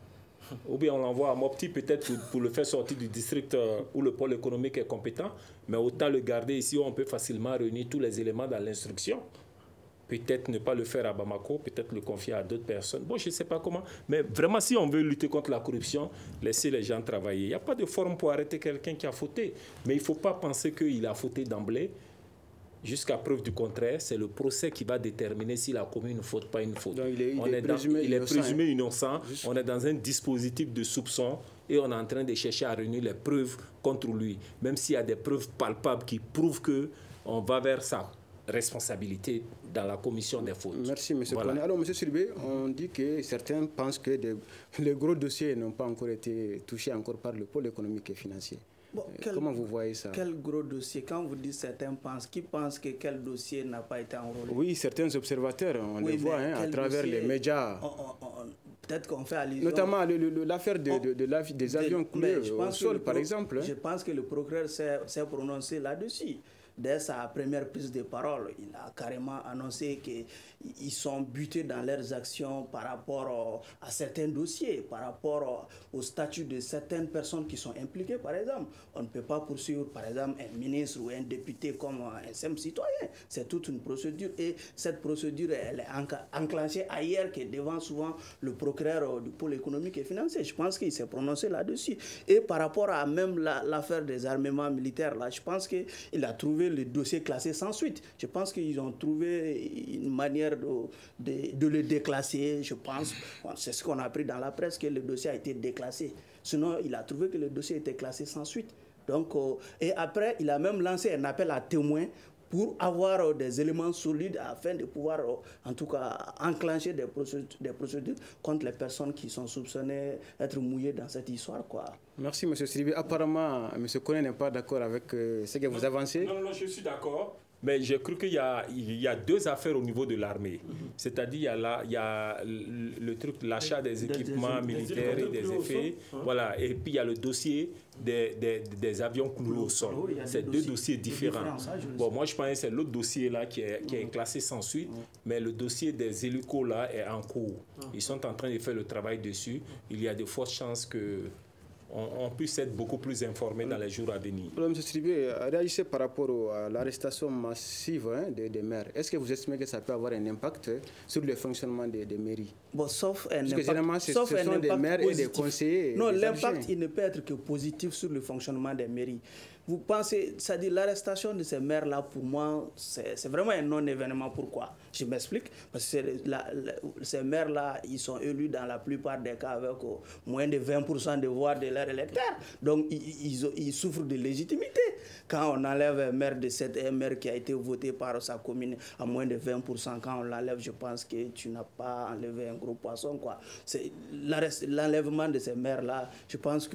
Ou bien on l'envoie à Mopti peut-être pour le faire sortir du district où le pôle économique est compétent, mais autant le garder ici où on peut facilement réunir tous les éléments dans l'instruction. Peut-être ne pas le faire à Bamako, peut-être le confier à d'autres personnes. Bon, je ne sais pas comment. Mais vraiment, si on veut lutter contre la corruption, laisser les gens travailler. Il n'y a pas de forme pour arrêter quelqu'un qui a fauté. Mais il ne faut pas penser qu'il a fauté d'emblée. Jusqu'à preuve du contraire, c'est le procès qui va déterminer si la commune ne faute pas une faute. Donc il est présumé innocent. On est dans un dispositif de soupçon et on est en train de chercher à réunir les preuves contre lui. Même s'il y a des preuves palpables qui prouvent qu'on va vers sa responsabilité dans la commission des fautes. Merci, M. Koné. Alors, M. Sirbé, on dit que certains pensent que les gros dossiers n'ont pas encore été touchés encore par le pôle économique et financier. Bon, comment vous voyez ça? Quel gros dossier? Quand vous dites certains pensent, qui pensent que quel dossier n'a pas été enrôlé? Oui, certains observateurs, on les voit à travers les médias. Peut-être qu'on fait allusion... Notamment l'affaire des avions coulés au sol, par exemple. Je pense que le procureur s'est prononcé là-dessus. Dès sa première prise de parole, il a carrément annoncé qu'ils sont butés dans leurs actions par rapport à certains dossiers, par rapport au statut de certaines personnes qui sont impliquées, par exemple. On ne peut pas poursuivre, par exemple, un ministre ou un député comme un simple citoyen. C'est toute une procédure et cette procédure, elle est enclenchée ailleurs que devant souvent le procureur du pôle économique et financier. Je pense qu'il s'est prononcé là-dessus. Et par rapport à même l'affaire des armements militaires, là, je pense qu'il a trouvé le dossier classé sans suite. Je pense qu'ils ont trouvé une manière de le déclasser, je pense. C'est ce qu'on a appris dans la presse, que le dossier a été déclassé. Sinon, il a trouvé que le dossier était classé sans suite. Donc, et après, il a même lancé un appel à témoins pour avoir des éléments solides afin de pouvoir, en tout cas, enclencher des procédures contre les personnes qui sont soupçonnées d'être mouillées dans cette histoire, quoi. Merci, M. Sirbé. Apparemment, M. Koné n'est pas d'accord avec ce que vous avancez. Non, je suis d'accord. Mais j'ai cru qu'il y a deux affaires au niveau de l'armée. C'est-à-dire, il y a le truc, l'achat des équipements militaires et des effets. Voilà. Et puis, il y a le dossier des avions coulés au sol. C'est deux dossiers différents. Bon, moi, je pense que c'est l'autre dossier là qui est classé sans suite. Mais le dossier des hélicos là est en cours. Ils sont en train de faire le travail dessus. Il y a de fortes chances que on puisse être beaucoup plus informé dans les jours à venir. Alors, M. Sirbé, réagissez par rapport à l'arrestation massive des maires. Est-ce que vous estimez que ça peut avoir un impact sur le fonctionnement des mairies? Bon, sauf un impact. Parce que généralement, ce sont des maires positif. Et des conseillers. Non, l'impact, il ne peut être que positif sur le fonctionnement des mairies. Vous pensez, c'est-à-dire l'arrestation de ces maires-là, pour moi, c'est vraiment un non-événement. Pourquoi? Je m'explique. Parce que ces maires-là, ils sont élus dans la plupart des cas avec moins de 20% de voix de leurs électeurs. Donc, ils souffrent de légitimité. Quand on enlève un maire de un maire qui a été voté par sa commune à moins de 20%, quand on l'enlève, je pense que tu n'as pas enlevé un gros poisson, quoi. L'enlèvement de ces maires-là, je pense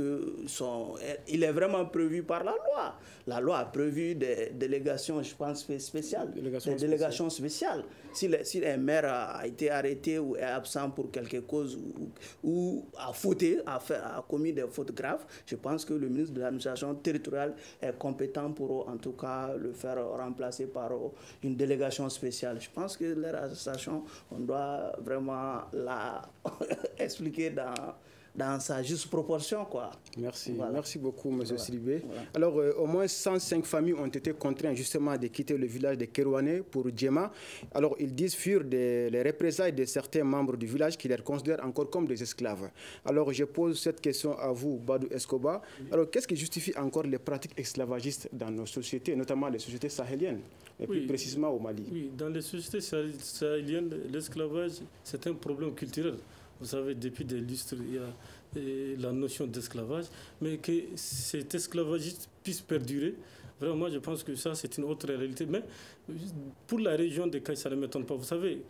qu'il est vraiment prévu par la loi. La loi a prévu des délégations, je pense, spéciales. Des délégations spéciales. Si un maire a été arrêté ou est absent pour quelque cause ou a fauté, a commis des fautes graves, je pense que le ministre de l'administration territoriale est compétent pour, en tout cas, le faire remplacer par une délégation spéciale. Je pense que leur arrestation, on doit vraiment la expliquer dans sa juste proportion, quoi. Merci. Voilà. Merci beaucoup, M. Sirbé. Voilà. Alors, au moins 105 familles ont été contraintes justement de quitter le village de Kerouané pour Djema. Alors, ils disent fuir les représailles de certains membres du village qui les considèrent encore comme des esclaves. Alors, je pose cette question à vous, Badou Escoba. Alors, qu'est-ce qui justifie encore les pratiques esclavagistes dans nos sociétés, notamment les sociétés sahéliennes, et plus précisément au Mali? Oui, dans les sociétés sahéliennes, l'esclavage, c'est un problème culturel. Vous savez, depuis des lustres, il y a la notion d'esclavage, mais que cet esclavagisme puisse perdurer, vraiment, je pense que ça, c'est une autre réalité. Mais pour la région de Caille, ça ne m'étonne pas. Vous savez,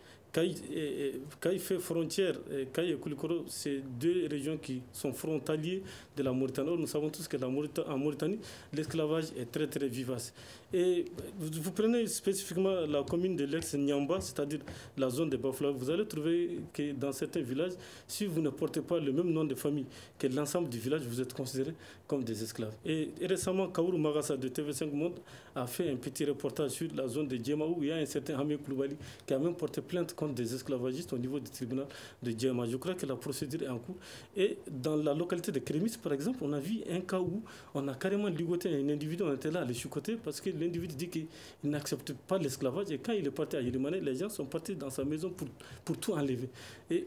Caille fait frontière, Caille et Koulikoro, c'est deux régions qui sont frontaliers de la Mauritanie. Or, nous savons tous que en Mauritanie, l'esclavage est très, très vivace. Et vous prenez spécifiquement la commune de l'ex-Niamba, c'est-à-dire la zone de Bafla, vous allez trouver que dans certains villages, si vous ne portez pas le même nom de famille que l'ensemble du village, vous êtes considérés comme des esclaves. Et récemment, Kaourou Magassa de TV5 Monde a fait un petit reportage sur la zone de Djema où il y a un certain Hamé Koulibaly qui a même porté plainte contre des esclavagistes au niveau du tribunal de Djema. Je crois que la procédure est en cours. Et dans la localité de Crémis, par exemple, on a vu un cas où on a carrément ligoté un individu, on était là à le chicoter parce que l'individu dit qu'il n'accepte pas l'esclavage. Et quand il est parti à Yélimane, les gens sont partis dans sa maison pour tout enlever. Et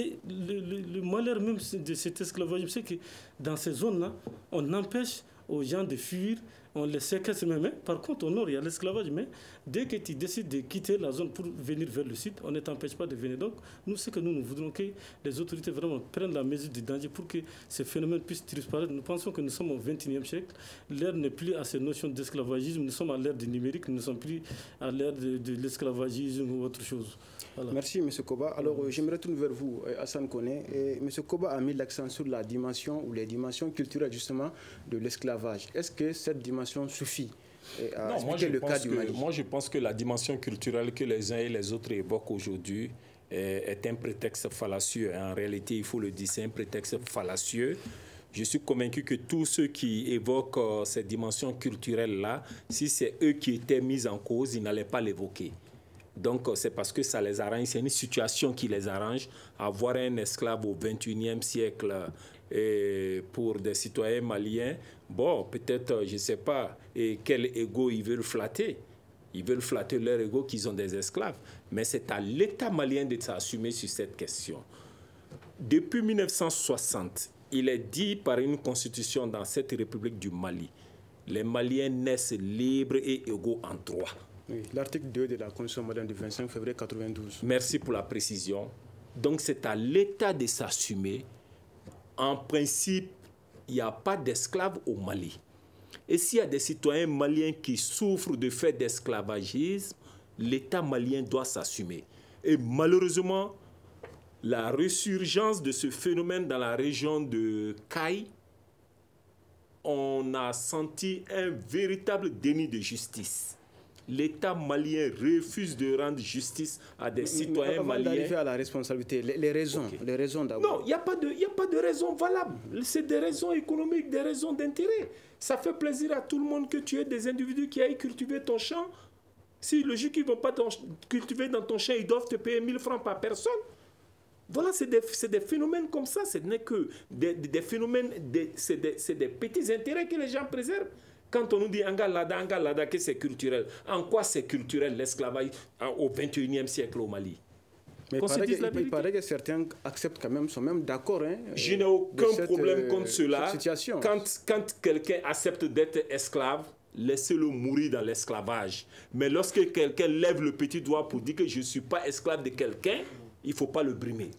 le malheur même de cet esclavage, c'est que dans ces zones-là, on empêche aux gens de fuir, on les séquestre même. Par contre, au nord, il y a l'esclavage, mais dès que tu décides de quitter la zone pour venir vers le sud, on ne t'empêche pas de venir. Donc, nous, ce que nous voudrons que les autorités vraiment prennent la mesure du danger pour que ces phénomènes puissent disparaître. Nous pensons que nous sommes au XXIe siècle. L'ère n'est plus à ces notions d'esclavagisme. Nous sommes à l'ère du numérique. Nous ne sommes plus à l'ère de l'esclavagisme ou autre chose. Voilà. Merci, M. Koba. Alors, j'aimerais tourner vers vous, Hassan Koné. M. Koba a mis l'accent sur la dimension ou les dimensions culturelles, justement, de l'esclavage. Est-ce que cette dimension suffit à expliquer le cas du Mali? Moi, je pense que la dimension culturelle que les uns et les autres évoquent aujourd'hui est un prétexte fallacieux. En réalité, il faut le dire, c'est un prétexte fallacieux. Je suis convaincu que tous ceux qui évoquent ces dimensions culturelles-là, si c'est eux qui étaient mis en cause, ils n'allaient pas l'évoquer. Donc, c'est parce que ça les arrange, c'est une situation qui les arrange. Avoir un esclave au XXIe siècle pour des citoyens maliens, bon, peut-être, je ne sais pas, et quel ego ils veulent flatter. Ils veulent flatter leur ego qu'ils ont des esclaves. Mais c'est à l'État malien de s'assumer sur cette question. Depuis 1960, il est dit par une constitution dans cette République du Mali, les Maliens naissent libres et égaux en droit. Oui, l'article 2 de la Constitution moderne du 25 février 1992. Merci pour la précision. Donc, c'est à l'État de s'assumer. En principe, il n'y a pas d'esclaves au Mali. Et s'il y a des citoyens maliens qui souffrent de fait d'esclavagisme, l'État malien doit s'assumer. Et malheureusement, la résurgence de ce phénomène dans la région de Caille, on a senti un véritable déni de justice. L'État malien refuse de rendre justice à des citoyens maliens. D'arriver à la responsabilité, les raisons, okay. Les raisons d'abord. Non, il n'y a pas de raison valable. C'est des raisons économiques, des raisons d'intérêt. Ça fait plaisir à tout le monde que tu aies des individus qui aillent cultiver ton champ. Si le jour qu'ils ne vont pas cultiver dans ton champ, ils doivent te payer 1000 francs par personne. Voilà, c'est des phénomènes comme ça. Ce n'est que des phénomènes, c'est des petits intérêts que les gens préservent. Quand on nous dit Angalada, que c'est culturel, en quoi c'est culturel l'esclavage au XXIe siècle au Mali? Mais il paraît que certains acceptent quand même, sont même d'accord. Hein, je n'ai aucun problème contre cela. Quand quelqu'un accepte d'être esclave, laissez-le mourir dans l'esclavage. Mais lorsque quelqu'un lève le petit doigt pour dire que je ne suis pas esclave de quelqu'un, il ne faut pas le brimer.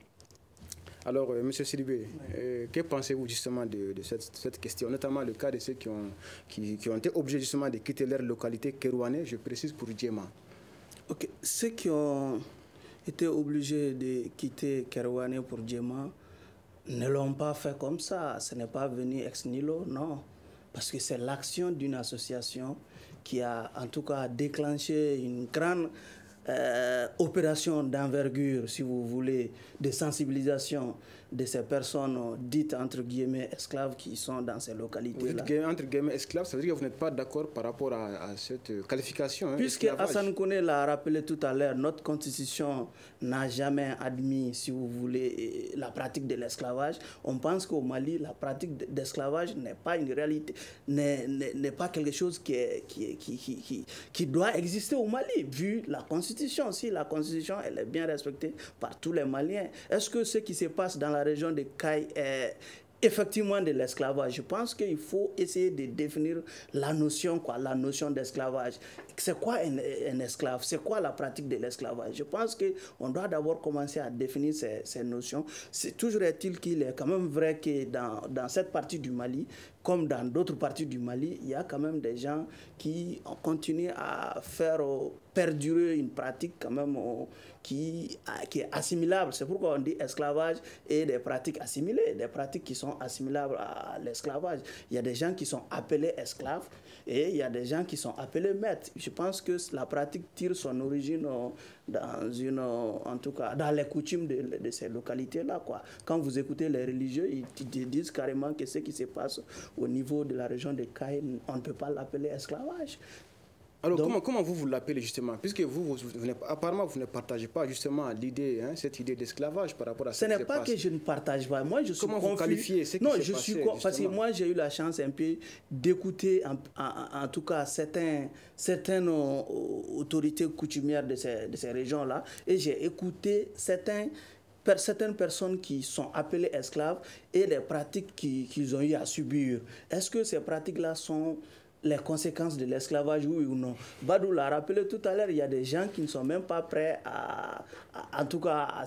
Alors, M. Sidibé, que pensez-vous justement de cette question, notamment le cas de ceux qui ont été obligés justement de quitter leur localité Kerouané, je précise pour Djema. Ok, ceux qui ont été obligés de quitter Kerouané pour Djema ne l'ont pas fait comme ça, ce n'est pas venu ex nihilo, non. Parce que c'est l'action d'une association qui a en tout cas déclenché une grande opération d'envergure, si vous voulez, de sensibilisation de ces personnes dites entre guillemets esclaves qui sont dans ces localités-là. Entre guillemets esclaves, ça veut dire que vous n'êtes pas d'accord par rapport à cette qualification. Hein, puisque Hassan Koné l'a rappelé tout à l'heure, notre constitution n'a jamais admis, si vous voulez, la pratique de l'esclavage. On pense qu'au Mali, la pratique d'esclavage n'est pas une réalité, n'est pas quelque chose qui doit exister au Mali, vu la constitution. Si la constitution elle est bien respectée par tous les Maliens, est-ce que ce qui se passe dans la région de Caille est effectivement de l'esclavage? Je pense qu'il faut essayer de définir la notion d'esclavage. C'est quoi un esclave? C'est quoi la pratique de l'esclavage? Je pense qu'on doit d'abord commencer à définir ces notions. Toujours est-il qu'il est quand même vrai que dans cette partie du Mali, comme dans d'autres parties du Mali, il y a quand même des gens qui continuent à faire perdurer une pratique quand même qui est assimilable. C'est pourquoi on dit esclavage et des pratiques assimilées, des pratiques qui sont assimilables à l'esclavage. Il y a des gens qui sont appelés esclaves et il y a des gens qui sont appelés maîtres. Je pense que la pratique tire son origine en tout cas, dans les coutumes de ces localités-là, quoi. Quand vous écoutez les religieux, ils disent carrément que ce qui se passe au niveau de la région de Caille, on ne peut pas l'appeler esclavage. Alors, comment vous l'appelez justement? Puisque apparemment, vous ne partagez pas justement l'idée, cette idée d'esclavage par rapport à ce qui se passe. Ce n'est pas que je ne partage pas. Moi, je suis confus. Vous qualifiez ce qui se passe? Non, parce que moi, j'ai eu la chance un peu d'écouter, en tout cas, certaines autorités coutumières de ces régions-là, et j'ai écouté certaines personnes qui sont appelées esclaves et les pratiques qu'ils ont eu à subir. Est-ce que ces pratiques-là sont les conséquences de l'esclavage, oui ou non. Badou l'a rappelé tout à l'heure, il y a des gens qui ne sont même pas prêts en tout cas à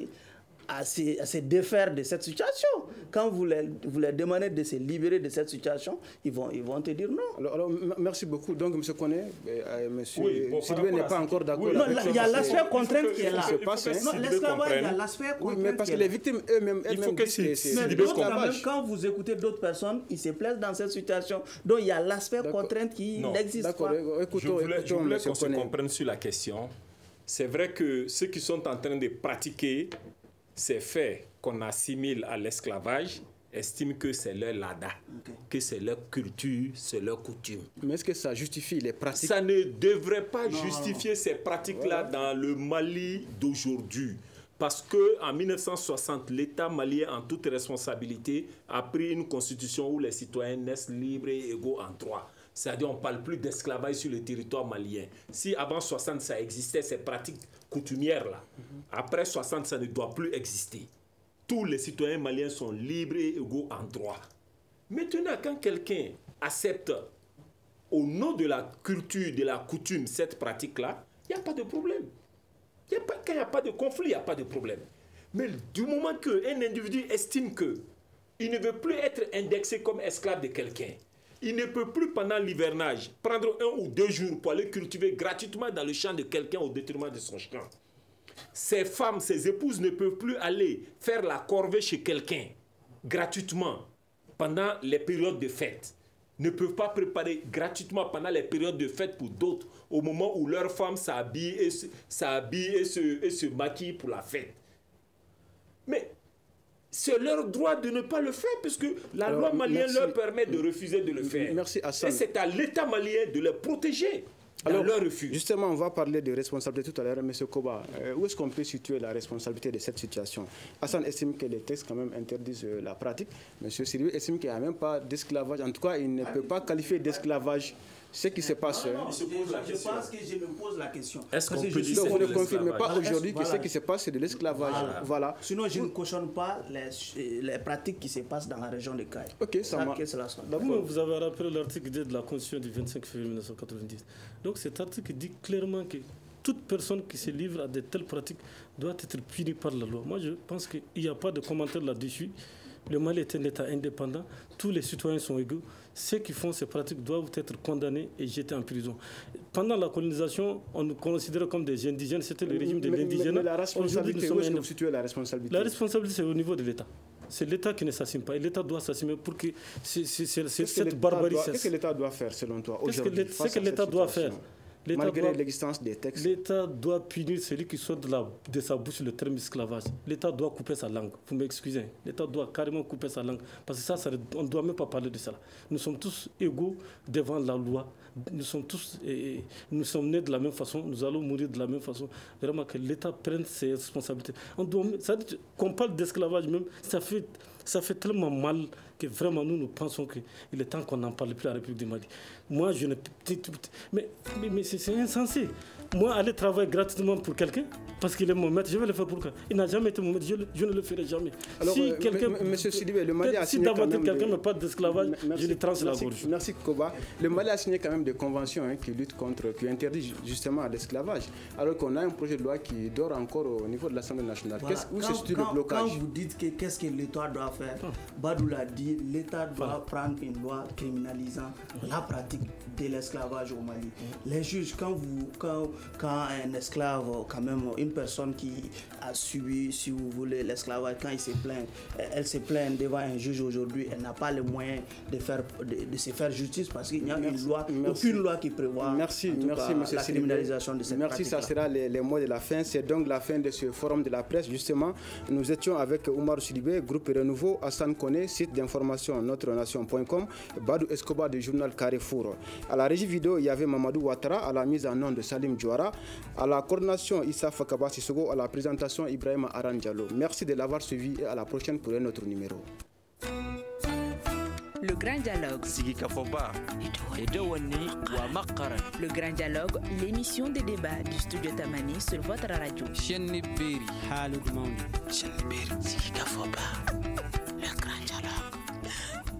se défaire de cette situation. Quand vous les demandez de se libérer de cette situation, ils vont te dire non. Alors, merci beaucoup. Donc, M. Koné, M. Sidibé n'est pas encore d'accord. Oui, non, il y a l'aspect contrainte qui est là. Non, l'esclavage, il y a l'aspect contrainte. Oui, mais parce que les victimes eux-mêmes, il faut que Sidibé comprenne. Quand vous écoutez d'autres personnes, ils se plaisent dans cette situation. Donc, il y a l'aspect contrainte qui n'existe pas. Je voulais qu'on se comprenne sur la question. C'est vrai que ceux qui sont en train de pratiquer ces faits qu'on assimile à l'esclavage estiment que c'est leur lada, que c'est leur culture, c'est leur coutume. Mais est-ce que ça justifie les pratiques? Ça ne devrait pas justifier ces pratiques-là dans le Mali d'aujourd'hui. Parce qu'en 1960, l'État malien, en toute responsabilité, a pris une constitution où les citoyens naissent libres et égaux en droit. C'est-à-dire qu'on ne parle plus d'esclavage sur le territoire malien. Si avant 60, ça existait, ces pratiques coutumières-là, après 60, ça ne doit plus exister. Tous les citoyens maliens sont libres et égaux en droit. Maintenant, quand quelqu'un accepte au nom de la culture, de la coutume, cette pratique-là, il n'y a pas de problème. Quand il n'y a pas de conflit, il n'y a pas de problème. Mais du moment qu'un individu estime qu'il ne veut plus être indexé comme esclave de quelqu'un, il ne peut plus pendant l'hivernage prendre 1 ou 2 jours pour aller cultiver gratuitement dans le champ de quelqu'un au détriment de son champ. Ces femmes, ces épouses ne peuvent plus aller faire la corvée chez quelqu'un gratuitement pendant les périodes de fête. Ne peuvent pas préparer gratuitement pendant les périodes de fête pour d'autres au moment où leurs femmes s'habillent et se maquillent pour la fête. Mais c'est leur droit de ne pas le faire puisque la loi malienne leur permet de refuser de le faire. Merci Hassan. Et c'est à l'État malien de les protéger dans leur refus. Justement, on va parler de responsabilité tout à l'heure. M. Koba, où est-ce qu'on peut situer la responsabilité de cette situation? Hassan estime que les textes quand même interdisent la pratique. M. Sidibé estime qu'il n'y a même pas d'esclavage. En tout cas, il ne peut pas qualifier d'esclavage ce qui se passe. Non, je pense que je me pose la question. Est-ce qu'on peut dire que vous ne confirmez pas aujourd'hui que ce qui se passe, c'est de l'esclavage? Voilà. Sinon, je ne cautionne pas les pratiques qui se passent dans la région de Caille. Ok, ça marche. Vous avez rappelé l'article 2 de la Constitution du 25 février 1990. Donc cet article dit clairement que toute personne qui se livre à de telles pratiques doit être punie par la loi. Moi, je pense qu'il n'y a pas de commentaire là-dessus. Le Mali est un État indépendant. Tous les citoyens sont égaux. Ceux qui font ces pratiques doivent être condamnés et jetés en prison. Pendant la colonisation, on nous considérait comme des indigènes. C'était le régime de l'indigène. Mais la responsabilité, où est-ce que vous situez la responsabilité? La responsabilité, c'est au niveau de l'État. C'est l'État qui ne s'assume pas. Et l'État doit s'assumer pour que cette barbarie cesse. Qu'est-ce que l'État doit faire, selon toi, aujourd'hui? Ce que l'État doit faire, malgré l'existence des textes. L'État doit punir celui qui sort de sa bouche le terme esclavage. L'État doit couper sa langue. Vous m'excusez. L'État doit carrément couper sa langue. Parce que on ne doit même pas parler de ça. Nous sommes tous égaux devant la loi. Nous sommes nés de la même façon. Nous allons mourir de la même façon. Vraiment que l'État prenne ses responsabilités. Qu'on parle d'esclavage même, ça fait tellement mal que vraiment nous pensons qu'il est temps qu'on n'en parle plus à la République du Mali. Moi, je ne... Mais c'est insensé. Moi, aller travailler gratuitement pour quelqu'un, parce qu'il est mon maître, je vais le faire pour quelqu'un. Il n'a jamais été mon maître, je ne le ferai jamais. Alors, si Monsieur Sidibé, le Mali a signé quand même... Si quelqu'un me parle d'esclavage, je lui tranche la gorge. Merci Koba. Le Mali a signé quand même des conventions qui interdisent justement l'esclavage, alors qu'on a un projet de loi qui dort encore au niveau de l'Assemblée nationale. Voilà. Où se situe le blocage? Quand vous dites qu'est-ce que l'État doit faire, Badou l'a dit, l'État doit prendre une loi criminalisant la pratique de l'esclavage au Mali. Les juges, quand un esclave, quand même une personne qui a subi, si vous voulez, l'esclavage, quand elle se plaint devant un juge aujourd'hui, elle n'a pas les moyens de se faire justice parce qu'il n'y a aucune loi qui prévoit la criminalisation de cette pratique. Merci, ça sera les mots de la fin. C'est donc la fin de ce forum de la presse. Justement, nous étions avec Oumar Sidibé, groupe Renouveau, Hassan Koné, site d'information notrenation.com, Badou Escobar du journal Carrefour. À la régie vidéo, il y avait Mamadou Ouattara, à la mise en onde de Salim Djouara, à la coordination Issa Fakaba Sissogo, à la présentation Ibrahima Arandialo. Merci de l'avoir suivi et à la prochaine pour un autre numéro. Le Grand Dialogue. Le Grand Dialogue, l'émission des débats du studio Tamani sur votre radio. Le Grand Dialogue.